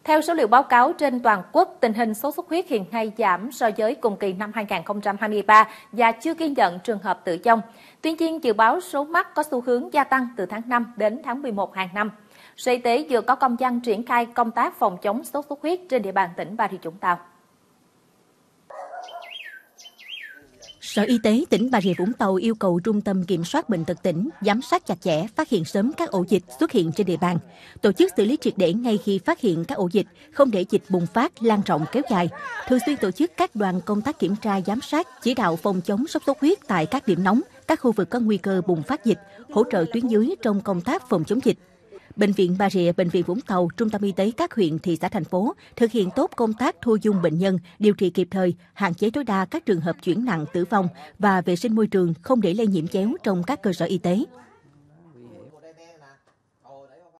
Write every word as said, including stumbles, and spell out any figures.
Theo số liệu báo cáo trên toàn quốc, tình hình sốt xuất huyết hiện nay giảm so với cùng kỳ năm hai nghìn không trăm hai mươi ba và chưa ghi nhận trường hợp tử vong. Tuy nhiên, dự báo số mắc có xu hướng gia tăng từ tháng năm đến tháng mười một hàng năm. Sở Y tế vừa có công văn triển khai công tác phòng chống sốt xuất huyết trên địa bàn tỉnh Bà Rịa Vũng Tàu. Sở Y tế tỉnh Bà Rịa Vũng Tàu yêu cầu Trung tâm Kiểm soát Bệnh tật tỉnh giám sát chặt chẽ, phát hiện sớm các ổ dịch xuất hiện trên địa bàn, tổ chức xử lý triệt để ngay khi phát hiện các ổ dịch, không để dịch bùng phát, lan rộng kéo dài, thường xuyên tổ chức các đoàn công tác kiểm tra giám sát, chỉ đạo phòng chống sốt xuất huyết tại các điểm nóng, các khu vực có nguy cơ bùng phát dịch, hỗ trợ tuyến dưới trong công tác phòng chống dịch. Bệnh viện Bà Rịa, Bệnh viện Vũng Tàu, Trung tâm Y tế các huyện, thị xã, thành phố thực hiện tốt công tác thu dung bệnh nhân, điều trị kịp thời, hạn chế tối đa các trường hợp chuyển nặng, tử vong và vệ sinh môi trường không để lây nhiễm chéo trong các cơ sở y tế.